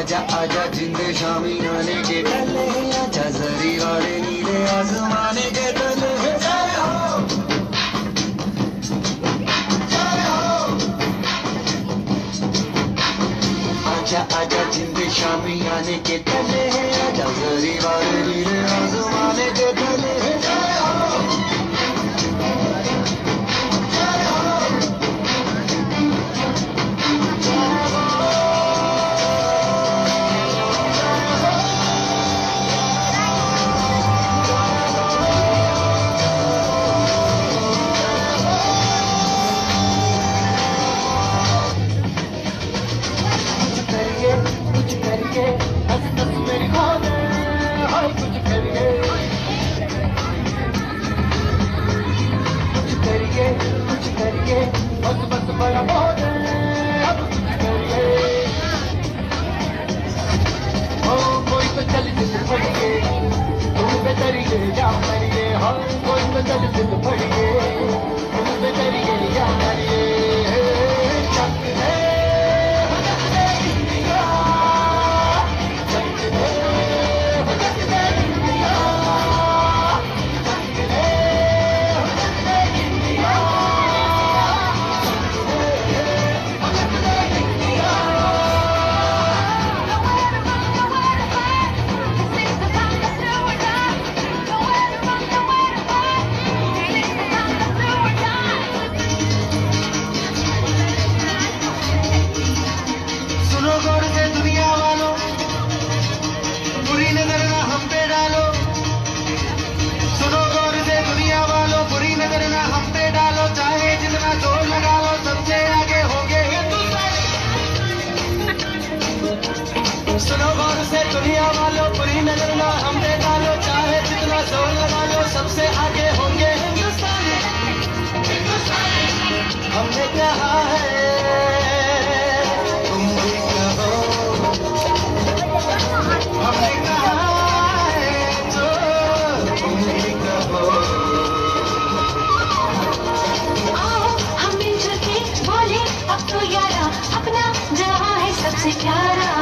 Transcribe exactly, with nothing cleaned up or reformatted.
आजा आजा जिंदे शामी आने के तले आजा जरी वाले नीले आसमाने के तले जय हो जय हो आजा आजा जिंदे शामी आने के तले आजा जरी वाले नीले आसमाने के तले जय हो सुनो गौर से दुनिया वालों बुरी नजर ना हम पे डालो चाहे जितना जोर लगा लो सबसे आगे होंगे हिंदुस्तानी हमने कहा है तुम भी कहो हमने कहा है तो तुम भी कहो आओ हम मिलजुल के बोले अब तो यारा अपना जहां है सबसे प्यारा